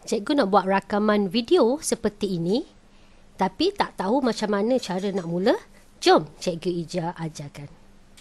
Cikgu nak buat rakaman video seperti ini, tapi tak tahu macam mana cara nak mula. Jom Cikgu Ija ajarkan.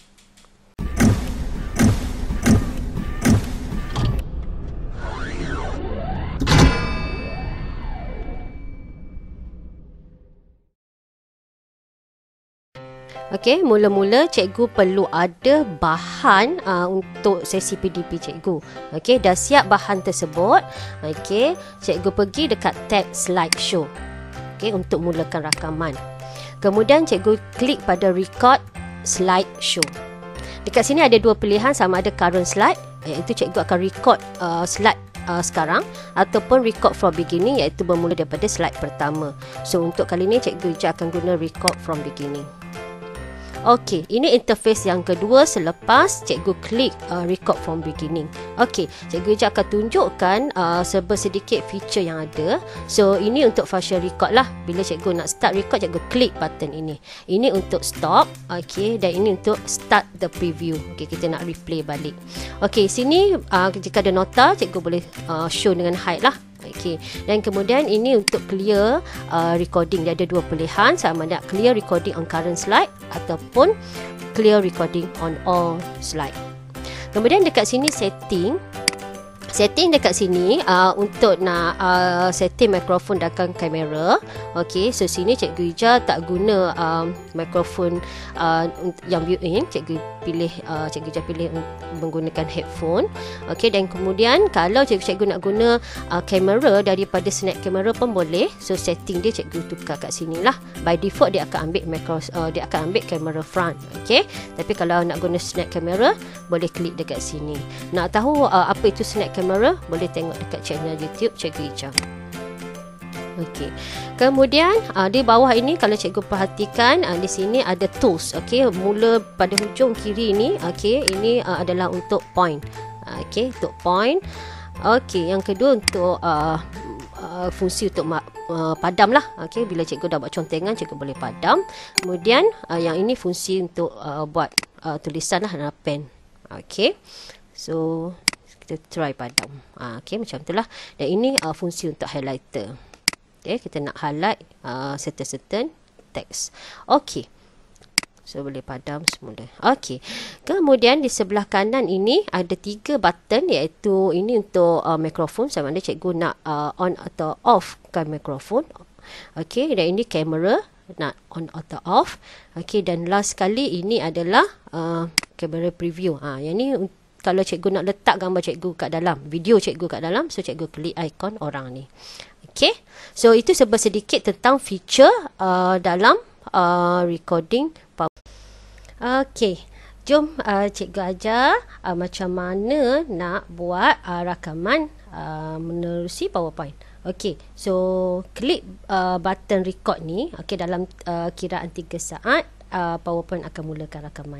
Okey, mula-mula cikgu perlu ada bahan untuk sesi PDP cikgu. Okey, dah siap bahan tersebut. Okey, cikgu pergi dekat tab slideshow. Okey, untuk mulakan rakaman. Kemudian cikgu klik pada record slideshow. Dekat sini ada dua pilihan, sama ada current slide, iaitu cikgu akan record slide sekarang, ataupun record from beginning, iaitu bermula daripada slide pertama. So untuk kali ini cikgu akan guna record from beginning. Okey, ini interface yang kedua selepas cikgu klik record from beginning. Okey, cikgu akan tunjukkan sedikit feature yang ada. So ini untuk function record lah. Bila cikgu nak start record, cikgu klik button ini. Ini untuk stop. Okey, dan ini untuk start the preview. Okey, kita nak replay balik. Okey, sini jika ada nota, cikgu boleh show dengan hide lah. Okay. Dan kemudian ini untuk clear recording. Dia ada dua pilihan, sama ada clear recording on current slide ataupun clear recording on all slide. Kemudian dekat sini setting dekat sini untuk nak setting mikrofon dan kamera. Okey, so sini Cikgu Ija tak guna mikrofon yang built-in. Cikgu Ija pilih menggunakan headphone. Okey, dan kemudian kalau cikgu nak guna kamera daripada snap kamera pun boleh. So setting dia cikgu tukar kat sini lah. By default dia akan ambil kamera front. Okey, tapi kalau nak guna snap kamera, boleh klik dekat sini. Nak tahu apa itu snap kamera, boleh tengok dekat channel YouTube Cikgu Ija. Okey. Kemudian di bawah ini kalau cikgu perhatikan, di sini ada tools. Okey, mula pada hujung kiri ini. Okey, ini adalah untuk point. Okey, untuk point. Okey, yang kedua untuk fungsi untuk padam lah. Okey, bila cikgu dah buat contengan, cikgu boleh padam. Kemudian yang ini fungsi untuk buat tulisan lah dalam pen. Okey, so kita try padam. Okey, macam itulah. Dan ini fungsi untuk highlighter. Okay, kita nak highlight certain text. Okey, so boleh padam semula. Okey, kemudian di sebelah kanan ini ada 3 button, iaitu ini untuk mikrofon, sama ada cikgu nak on atau off kan mikrofon. Okey, dan ini kamera, nak on atau off. Okey, dan last sekali ini adalah kamera preview. Yang ni kalau cikgu nak letak gambar cikgu kat dalam, video cikgu kat dalam, so cikgu klik ikon orang ni. Okay, so itu sedikit tentang feature dalam recording. Okay, jom cikgu ajar macam mana nak buat rakaman menerusi PowerPoint. Okay, so klik button record ni. Okay, dalam kiraan 3 saat PowerPoint akan mulakan rakaman.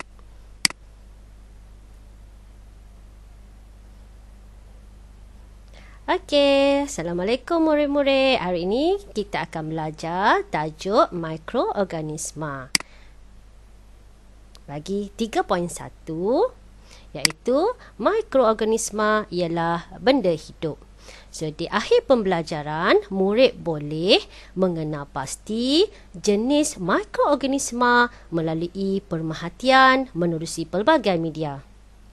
Okey, Assalamualaikum murid-murid. Hari ini kita akan belajar tajuk mikroorganisma. Bagi 3.1, iaitu mikroorganisma ialah benda hidup. So, di akhir pembelajaran, murid boleh mengenal pasti jenis mikroorganisma melalui pemerhatian menerusi pelbagai media.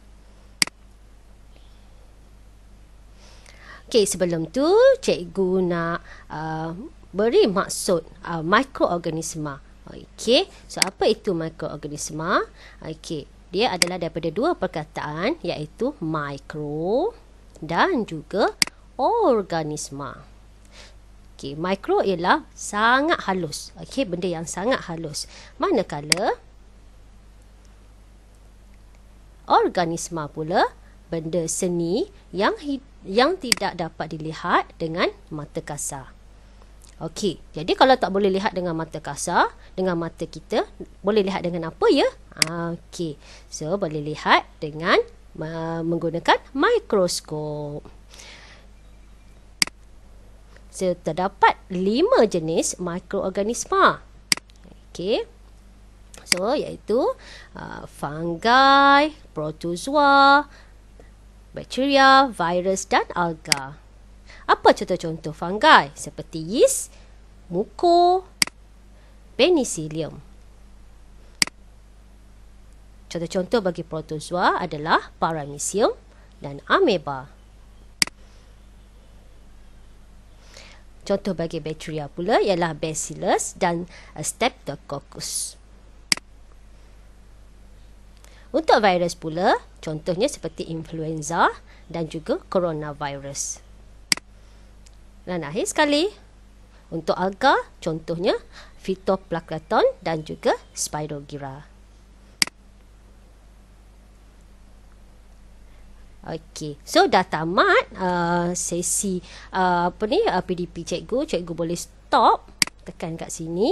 Okey, sebelum tu cikgu nak beri maksud mikroorganisma. Okey, so apa itu mikroorganisma? Okey, dia adalah daripada dua perkataan, iaitu mikro dan juga organisma. Okey, mikro ialah sangat halus. Okey, benda yang sangat halus. Manakala organisma pula benda seni yang tidak dapat dilihat dengan mata kasar. Okey, jadi kalau tak boleh lihat dengan mata kasar, dengan mata kita, boleh lihat dengan apa ya? Okey, so boleh lihat dengan menggunakan mikroskop. So, terdapat 5 jenis mikroorganisma. Okey, so iaitu fungi, protozoa, bakteria, virus dan alga. Apa contoh-contoh fungi? Seperti yeast, muko, penicillium. Contoh-contoh bagi protozoa adalah paramecium dan ameba. Contoh bagi bakteria pula ialah bacillus dan streptococcus. Untuk virus pula, contohnya seperti influenza dan juga coronavirus. Dan akhir sekali, untuk alga, contohnya Phytoplankton dan juga Spirogyra. Okey, so dah tamat sesi PDP cikgu. Cikgu boleh stop, tekan kat sini.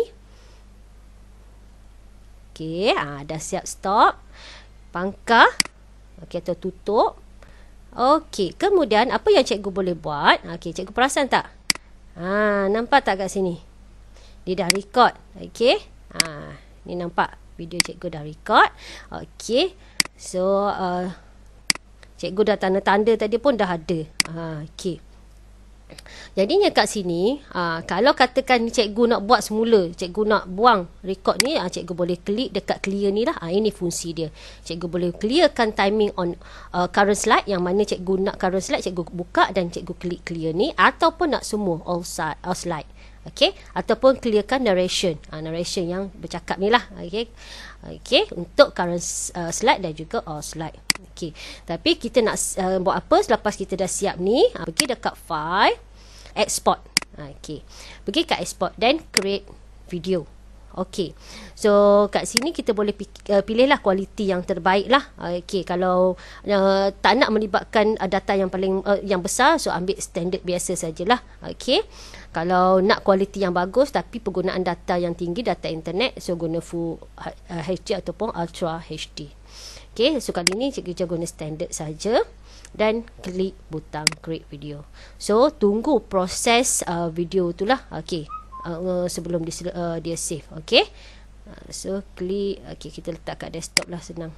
Okey, dah siap stop. Pangkah, okey, atau tutup. Okey, kemudian apa yang cikgu boleh buat? Okey, cikgu perasan tak? Nampak tak kat sini? Dia dah record. Okey, ni nampak video cikgu dah record. Okey, so cikgu dah tanda-tanda tadi pun dah ada. Okey. Jadinya kat sini, kalau katakan cikgu nak buat semula, cikgu nak buang record ni, cikgu boleh klik dekat clear ni lah. Ini fungsi dia. Cikgu boleh clearkan timing on current slide. Yang mana cikgu nak current slide, cikgu buka dan cikgu klik clear ni. Ataupun nak semua all slide. Okey, ataupun clearkan narration. Narration yang bercakap ni lah. Okey. Okey, untuk current slide dan juga all slide. Okey. Tapi kita nak buat apa selepas kita dah siap ni? Pergi dekat file, export. Okey. Pergi kat export dan create video. Okey. So kat sini kita boleh pilihlah kualiti yang terbaik lah. Okey, kalau tak nak melibatkan data yang paling yang besar, so ambil standard biasa sajalah. Okey. Kalau nak kualiti yang bagus tapi penggunaan data yang tinggi, data internet, so guna full HD ataupun ultra HD. Okey, so kali ni cikgu guna standard saja dan klik butang create video. So tunggu proses video itulah. Okey. Sebelum dia save. Okey. So klik. Okey, kita letak kat desktop lah, senang.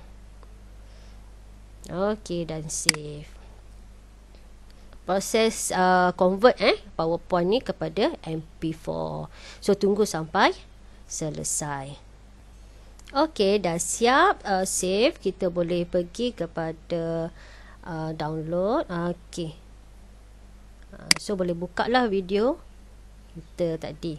Okey, dan save. Proses convert PowerPoint ni kepada MP4. So tunggu sampai selesai. Okey, dah siap save. Kita boleh pergi kepada download. Okey. So boleh buka lah video kita tadi.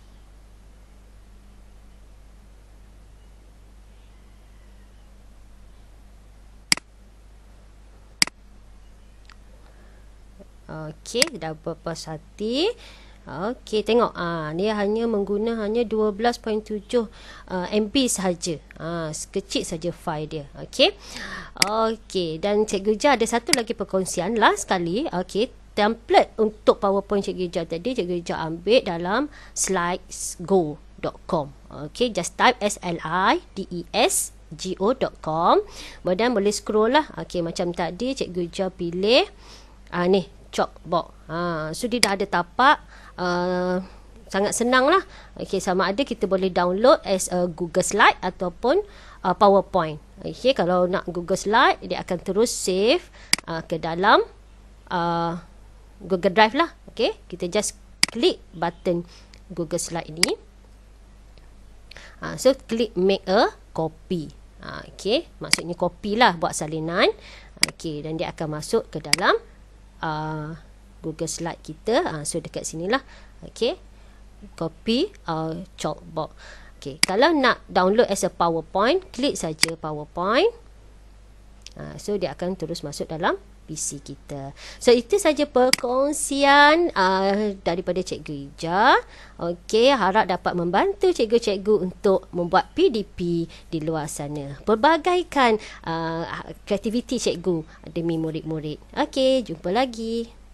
Okey, dah berpuas hati. Okey, tengok. Dia hanya 12.7 MB sahaja. Kecil saja file dia. Okey. Okey, dan Cikgu Ija ada satu lagi perkongsian last kali. Okey, template untuk PowerPoint Cikgu Ija tadi Cikgu Ija ambil dalam slidesgo.com. Okey, just type slidesgo.com. Kemudian boleh scroll lah. Okey, macam tadi Cikgu Ija pilih ni chalkboard. So dia dah ada tapak. Sangat senang lah. Okay, sama ada kita boleh download as a Google Slide ataupun PowerPoint. Okay, kalau nak Google Slide, dia akan terus save ke dalam Google Drive lah. Okay, kita just klik button Google Slide ini. So klik make a copy. Okay, maksudnya copy lah, buat salinan. Okay, dan dia akan masuk ke dalam Google Slide kita. So dekat sini lah. Okay, copy chalkboard. Okay, kalau nak download as a PowerPoint, klik saja PowerPoint. So dia akan terus masuk dalam PC kita. So itu saja perkongsian daripada Cikgu Ija. Okey, harap dapat membantu cikgu-cikgu untuk membuat PDP di luar sana. Perbagaikan kreativiti cikgu demi murid-murid. Okey, jumpa lagi.